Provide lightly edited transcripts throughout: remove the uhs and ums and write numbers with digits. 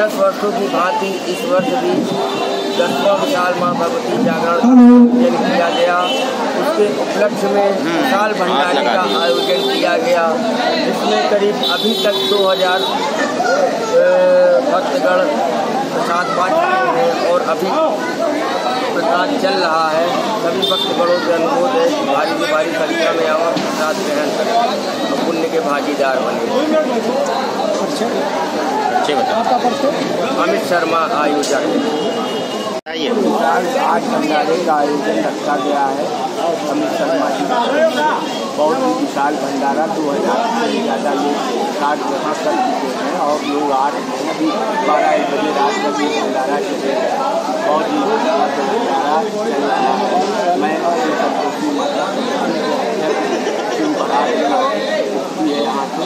10 वर्षों की भांति इस वर्ष भी 10वां विशाल माँ भगवती जागरण आयोजन किया गया। उसके उपलक्ष्य में विशाल भंडारे का आयोजन किया गया, जिसमें करीब अभी तक 2000 भक्तगण प्रसाद पा चुके हैं और अभी प्रसाद चल रहा है। सभी भक्तगणों से अनुरोध है कि भारी से भारी संख्या में आओ, प्रसाद ग्रहण करें और पुण्य के भागीदार बने। अमित शर्मा आयोजक। आज भंडारे का आयोजन रखा गया है अमित शर्मा जी। बहुत ही विशाल भंडारा, 2000 से ज़्यादा लोग प्रसाद ग्रहण कर चुके हैं और लोग आ रहे हैं। अभी 12-1 बजे रात में भी भंडारा चलेगा। बहुत ही भंडारा चल रहा है। मैं संतोषी माता है यहाँ से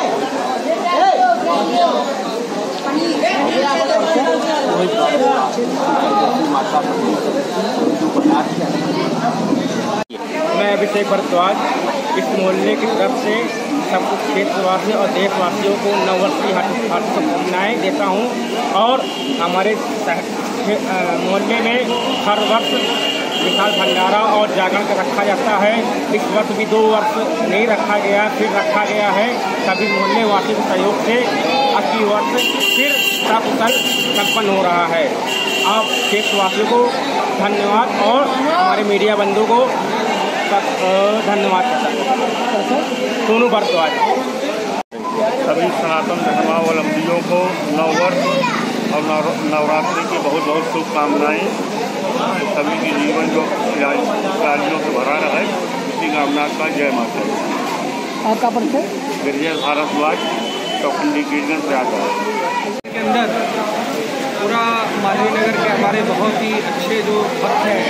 मैं अभिषेक भारद्वाज इस मोहल्ले की तरफ से सब कुछ क्षेत्रवासी और देशवासियों को नववर्ष की हार्दिक शुभकामनाएं देता हूं। और हमारे मोहल्ले में हर वर्ष विशाल भंडारा और जागरण का रखा जाता है। इस वर्ष भी 2 वर्ष नहीं रखा गया, फिर रखा गया है। सभी मोहल्ले वासियों के सहयोग से अगली वर्ष फिर सकुशल संपन्न हो रहा है। आप क्षेत्रवासियों को धन्यवाद और हमारे मीडिया बंधु को धन्यवाद करता हूँ। सोनू भारद्वाज। सभी सनातन धर्मावलंबियों को नववर्ष और नवरात्रि की बहुत बहुत शुभकामनाएँ। सभी के जीवन जो खुशहालियों से भरा रहे, इसी कामना का जय माता दी। आपका परिचय? गिरिजा भारद्वाज, चौखंडी गिरगंज प्रयागराज के अंदर पूरा मालवीय नगर के हमारे बहुत ही अच्छे जो भक्त हैं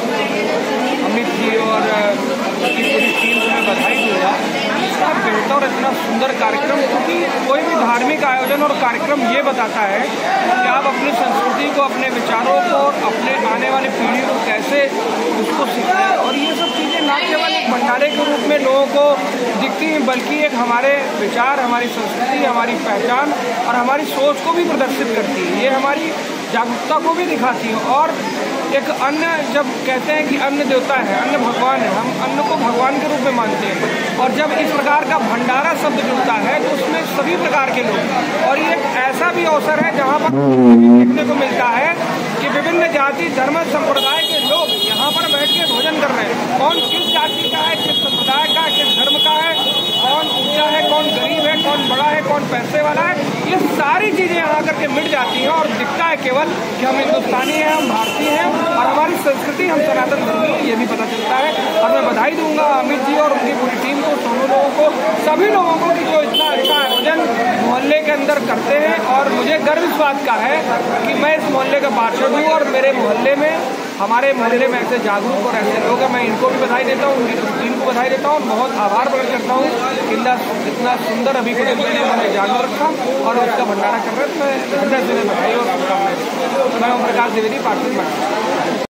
अमित जी और उनकी पूरी टीम को मैं बधाई दूँगा। इतना बेहतर और इतना सुंदर कार्यक्रम, क्योंकि कोई भी धार्मिक आयोजन और कार्यक्रम ये बताता है कि आप अपनी संस्कृति को, अपने विचारों को और अपने आने वाली पीढ़ी को कैसे उसको सीखें। और ये सब चीज़ें ना केवल एक भंडारे के रूप में लोगों को दिखती हैं, बल्कि एक हमारे विचार, हमारी संस्कृति, हमारी पहचान और हमारी सोच को भी प्रदर्शित करती है। ये हमारी जागरूकता को भी दिखाती है। और एक अन्न, जब कहते हैं कि अन्न देवता है, अन्न भगवान है, हम अन्न को भगवान के रूप में मानते हैं। और जब इस प्रकार का भंडारा शब्द जुड़ता है तो उसमें सभी प्रकार के लोग, और ये एक ऐसा भी अवसर है जहाँ पर देखने को मिलता है कि विभिन्न जाति, धर्म, संप्रदाय के लोग यहाँ पर बैठ के भोजन कर रहे हैं। कौन किस जाति का है, किस संप्रदाय का, किस धर्म का है, कौन ऊंचा है, कौन गरीब है, कौन बड़ा है, कौन पैसे वाला है, ये सारी चीज़ें यहाँ करके मिट जाती हैं और दिखता है केवल कि हम हिंदुस्तानी हैं, हम भारतीय हैं और हमारी संस्कृति, हम सनातन धर्मी, ये भी पता चलता है। और मैं बधाई दूंगा अमित जी और उनकी पूरी टीम को, सोनू लोगों को, सभी लोगों को कि जो इतना अच्छा आयोजन मोहल्ले के अंदर करते हैं। और मुझे गर्व इस बात का है कि मैं इस मोहल्ले का पार्षद हूँ और मेरे मोहल्ले में, हमारे मोहल्ले में ऐसे जागरूक और ऐसे लोग हैं। मैं इनको भी बधाई देता हूँ, उनकी टीम को बधाई देता हूँ और बहुत आभार प्रकट करता हूँ कि इतना सुंदर अभी कुछ दिन पहले उन्होंने जागरूक रखा और उसका भंडारा कर रहे हैं। मैं हृदय से बधाई और शुभकामनाएं। मैं ओम प्रकाश द्विवेदी, पार्षद।